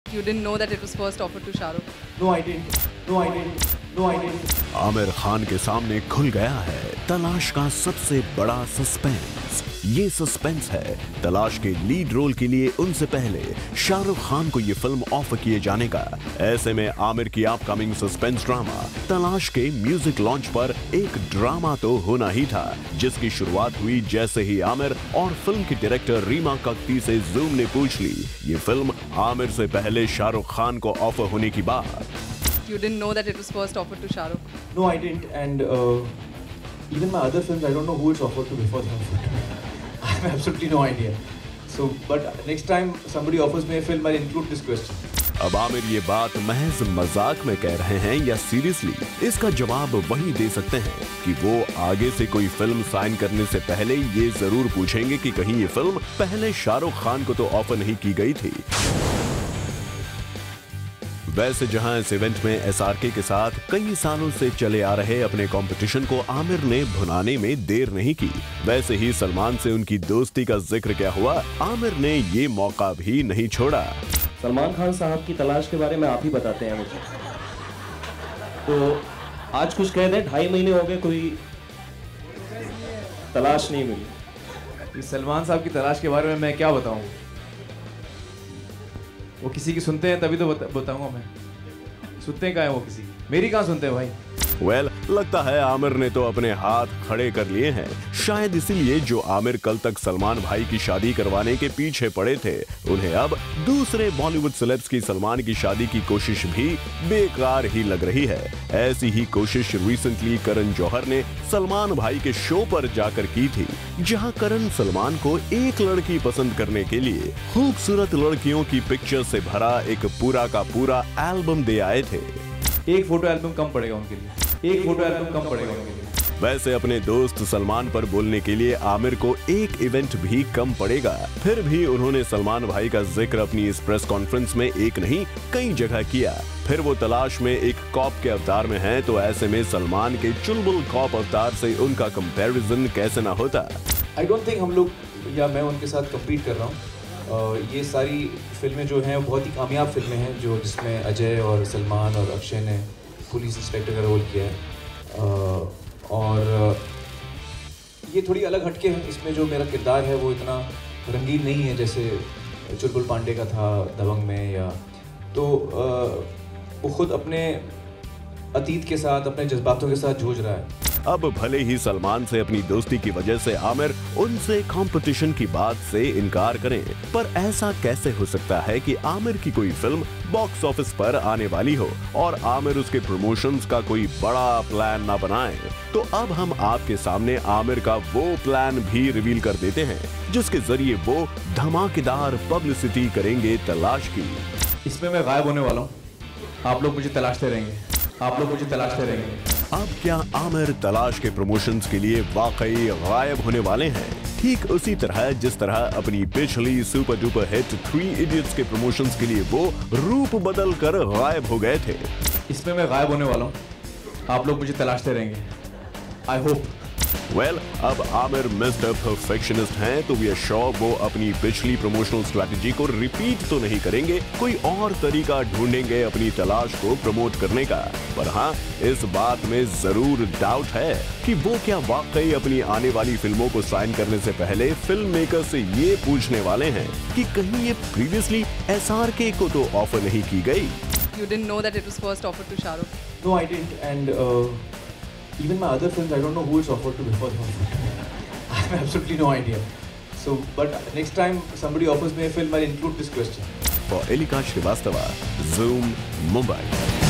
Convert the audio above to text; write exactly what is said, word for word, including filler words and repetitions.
You didn't know that it was first offered to Shah Rukh? No, I didn't. No, I didn't. No, I didn't. Aamir Khan के सामने खुल गया है तलाश का सबसे बड़ा सस्पेंस। ये सस्पेंस है तलाश के लीड रोल के लिए उनसे पहले शाहरुख खान को ये फिल्म ऑफर किए जाने का। ऐसे में आमिर की अपकमिंग सस्पेंस ड्रामा तलाश के म्यूजिक लॉन्च पर एक ड्रामा तो होना ही था, जिसकी शुरुआत हुई जैसे ही आमिर और फिल्म की डायरेक्टर रीमा कक्ती से जूम ने पूछ ली ये फिल्म आमिर से पहले शाहरुख खान को ऑफर होने की बात। You didn't know that it was first offered to Shah Rukh? No, I didn't. And uh, even my other films, I don't know who it's offered to before they offered to me. I have absolutely no idea. So, but next time somebody offers me a film, I'll include this question. अब आमिर ये बात महज मजाक में कह रहे हैं या सीरियसली, इसका जवाब वही दे सकते हैं कि वो आगे से कोई फिल्म साइन करने से पहले ये जरूर पूछेंगे कि कहीं ये फिल्म पहले शाहरुख खान को तो ऑफर नहीं की गई थी। वैसे जहां इस इवेंट में एसआरके के साथ कई सालों से चले आ रहे अपने कंपटीशन को आमिर ने भुनाने में देर नहीं की, वैसे ही सलमान से उनकी दोस्ती का जिक्र क्या हुआ, आमिर ने ये मौका भी नहीं छोड़ा। सलमान खान साहब की तलाश के बारे में आप ही बताते हैं मुझे। तो आज कुछ कह दें, ढाई महीने हो गए कोई तलाश नहीं मिली। सलमान साहब की तलाश के बारे में मैं क्या बताऊं? वो किसी की सुनते हैं तभी तो बता, बताऊंगा मैं। सुनते कहाँ हैं वो किसी की? मेरी कहाँ सुनते हैं भाई? वेल well, लगता है आमिर ने तो अपने हाथ खड़े कर लिए हैं। शायद इसीलिए जो आमिर कल तक सलमान भाई की शादी करवाने के पीछे पड़े थे, उन्हें अब दूसरे बॉलीवुड सेलेब्स की सलमान की शादी की कोशिश भी बेकार ही लग रही है। ऐसी ही कोशिश रिसेंटली करण जौहर ने सलमान भाई के शो पर जाकर की थी, जहां करण सलमान को एक लड़की पसंद करने के लिए खूबसूरत लड़कियों की पिक्चर से भरा एक पूरा का पूरा एल्बम दे आए थे। एक फोटो एल्बम कम पड़ेगा उनके लिए, एक फोटो एल्बम कम पड़ेगा उनके लिए। वैसे अपने दोस्त सलमान पर बोलने के लिए आमिर को एक इवेंट भी कम पड़ेगा, फिर भी उन्होंने सलमान भाई का जिक्र अपनी इस प्रेस कॉन्फ्रेंस में एक नहीं कई जगह किया। फिर वो तलाश में एक कॉप के अवतार में हैं, तो ऐसे में सलमान के चुलबुल कॉप अवतार से उनका कंपैरिजन कैसे ना होता। आई डोंट थिंक हम लोग या मैं उनके साथ कम्पीट कर रहा हूँ। Uh, ये सारी फिल्में जो हैं बहुत ही कामयाब फिल्में हैं, जो जिसमें अजय और सलमान और अक्षय ने पुलिस इंस्पेक्टर का रोल किया है। uh, और uh, ये थोड़ी अलग हटके हैं। इसमें जो मेरा किरदार है वो इतना रंगीन नहीं है जैसे चुलबुल पांडे का था दबंग में, या तो uh, वो खुद अपने अतीत के साथ अपने जज्बातों के साथ जूझ रहा है। अब भले ही सलमान से अपनी दोस्ती की वजह से आमिर उनसे कंपटीशन की बात से इनकार करें, पर ऐसा कैसे हो सकता है कि आमिर की कोई फिल्म बॉक्स ऑफिस पर आने वाली हो और आमिर उसके प्रमोशंस का कोई बड़ा प्लान ना बनाए। तो अब हम आपके सामने आमिर का वो प्लान भी रिवील कर देते हैं, जिसके जरिए वो धमाकेदार पब्लिसिटी करेंगे तलाश की। इसमें मैं गायब होने वाला हूँ, आप लोग मुझे तलाशते रहेंगे, आप लोग मुझे तलाशते रहेंगे। अब क्या आमिर तलाश के प्रमोशंस के लिए वाकई गायब होने वाले हैं? ठीक उसी तरह जिस तरह अपनी पिछली super duper hit three idiots के प्रमोशंस के लिए वो रूप बदल कर गायब हो गए थे। इसमें मैं गायब होने वाला हूँ, आप लोग मुझे तलाशते रहेंगे। I hope. वेल well, अब आमिर मिस्टर परफेक्शनिस्ट हैं, तो वी आर श्योर वो अपनी पिछली प्रमोशनल स्ट्रैटेजी को रिपीट तो नहीं करेंगे, कोई और तरीका ढूंढेंगे अपनी तलाश को प्रमोट करने का। पर हाँ, इस बात में जरूर डाउट है कि वो क्या वाकई अपनी आने वाली फिल्मों को साइन करने से पहले फिल्म मेकर से ये पूछने वाले हैं कि कहीं ये प्रीवियसली एसआरके को तो ऑफर नहीं की गई। You didn't know that it was first offered to Shah Rukh? No, I didn't. And uh, even my other films, I don't know who it's offered to before they offered to me. I have absolutely no idea. So, but next time somebody offers me a film, I'll include this question. For Elika Shrivastava, Zoom, Mumbai.